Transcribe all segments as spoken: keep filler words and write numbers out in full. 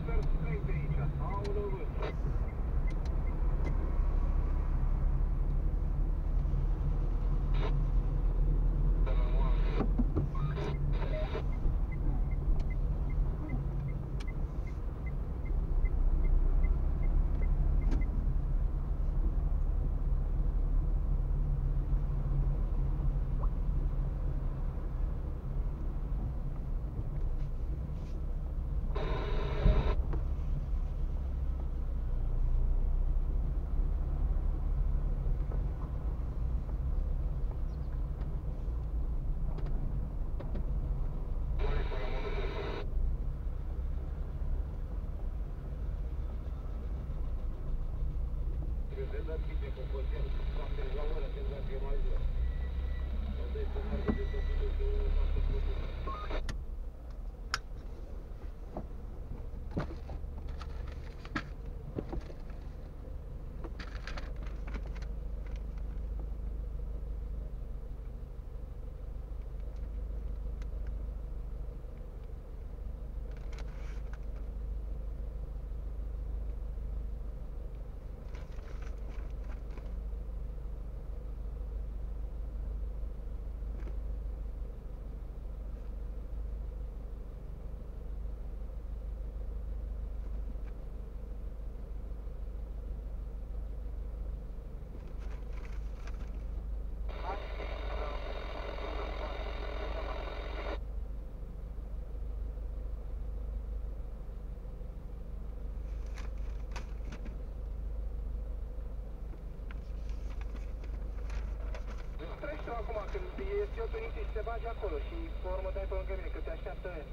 Acum, când e Siotul Nisi și se bage acolo și pe urmă dai pe lângă mine, că te așteaptă el.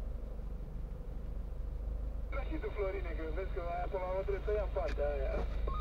Da și tu, Florine, că vezi că aia până la urmă trebuie să ia partea aia.